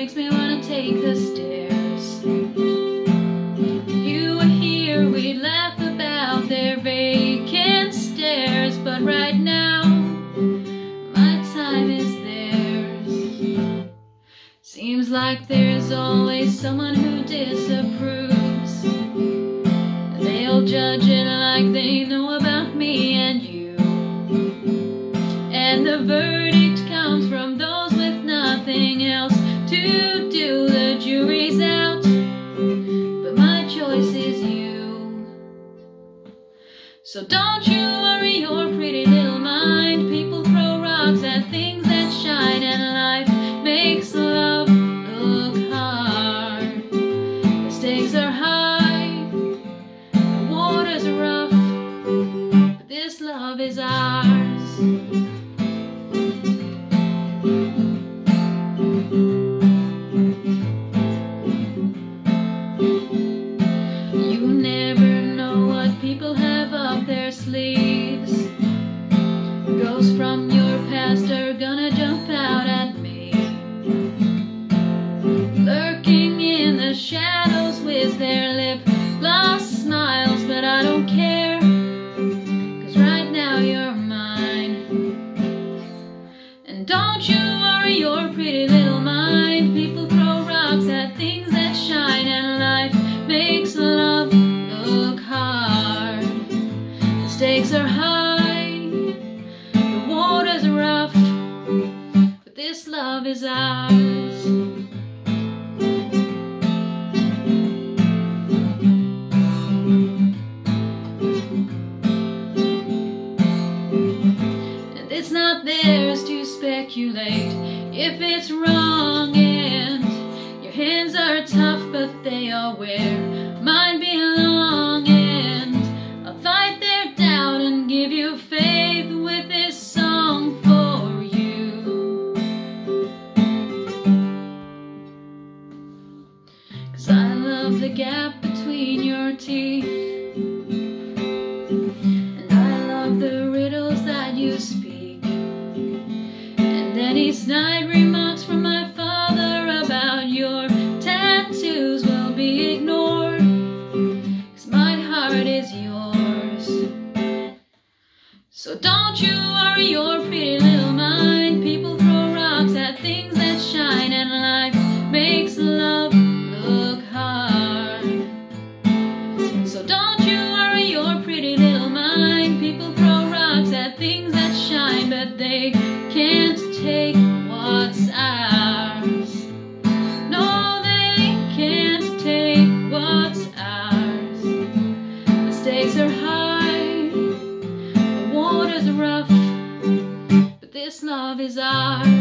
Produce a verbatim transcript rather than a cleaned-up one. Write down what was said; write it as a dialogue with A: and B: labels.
A: makes me wanna take the stairs. You were here, we'd laugh about their vacant stares, but right now my time is theirs. Seems like there's always someone who disapproves. They'll judge it like they know about me and you, and the verdict comes from those with nothing else to do. The jury's out, but my choice is you. So don't you worry your pretty little mind. People throw rocks at things that shine, and life makes love look hard. The stakes are high, the water's rough, but this love is ours. You never know what people have up their sleeves. Ghosts from your past are gonna jump out at me, lurking in the shadows with their lip gloss smiles. But I don't care, 'cause right now you're mine. And don't you worry your pretty little mind. People throw rocks at things that shine, and life makes love look hard. The stakes are high, the water's rough, but this love is ours. And it's not theirs to speculate if it's wrong, and your hands are tough, but they are where mine belong. And I'll fight their doubt and give you faith with this song for you. 'Cause I love the gap between your teeth, and I love the riddles that you speak, and any snide remarks from my father about your tattoos will be ignored, 'cause my heart is yours. So don't you worry your pretty little mind. People throw rocks at things that shine, and life makes love look hard. So don't you worry your pretty little mind. People throw rocks at things that shine, but they can't take what's ours. No, they can't take what's ours. The stakes are high, the water's rough, but this love is ours.